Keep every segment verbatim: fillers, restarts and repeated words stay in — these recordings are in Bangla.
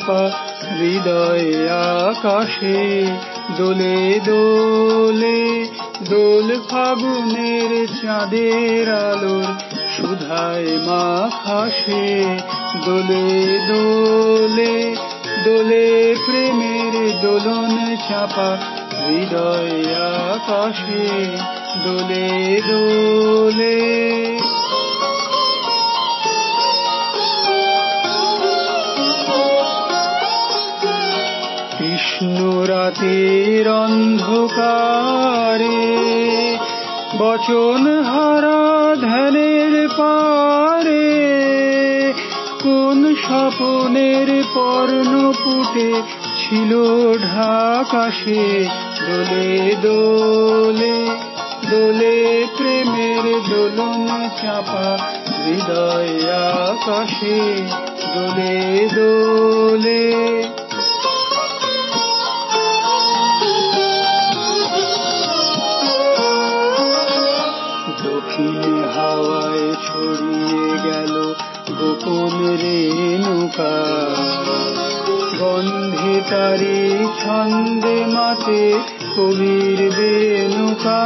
চাপা হৃদয় আকাশে দোলে দোলে দোল ফাগুনের চাঁদের আলোর সুধায় মাখাসে দোলে দোলে দোলে প্রেমের দোলন চাপা হৃদয় আকাশে দোলে দোলে। কৃষ্ণ রাতের অন্ধকারে বচন হারা ধ্যানের পারে কোন স্বপনের পর্ণপুটে ছিল ঢাকা সে দোলে দোলে দোলে প্রেমের দোলন চাপা হৃদয় আকাশে দোলে দোলে। দক্ষিণ হাওয়ায় ছড়িয়ে গেল গোপন রেণুকা গন্ধে তারি ছন্দে মাতে কবির বেণুকা।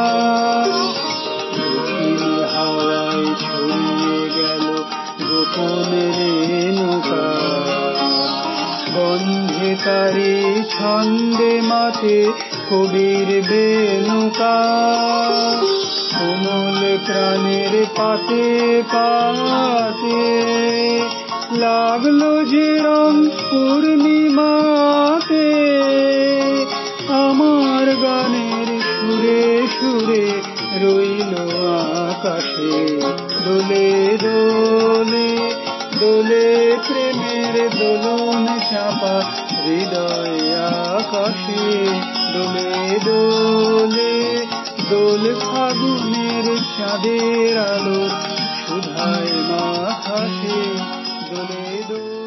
দক্ষিণ হাওয়ায় ছড়িয়ে গেল গোপন রেণুকা গন্ধে তারি ছন্দে মাতে কবির বেণুকা। কোমল প্রাণের পাতে পাতে লাগলো যে রং পূর্ণিমাতে আমার গানের সুরে সুরে রইল আকাশে দোলে দোলে দোলে প্রেমের দোলন চাপা হৃদয় আকাশে দোলে দোলে দোল ফাগুনের চাঁদের আলো সুধায় মাখাসে দোলে দোলে।